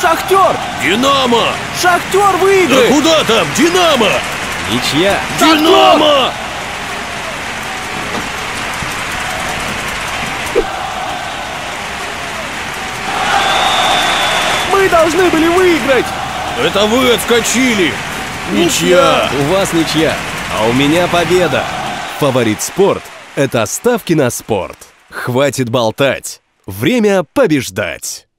Шахтер! Динамо! Шахтер Да выиграет! куда там? Динамо! Ничья. Динамо! Мы должны были выиграть! Это вы отскочили! Ничья! У вас ничья, а у меня победа. Фаворит спорт – это ставки на спорт. Хватит болтать. Время побеждать.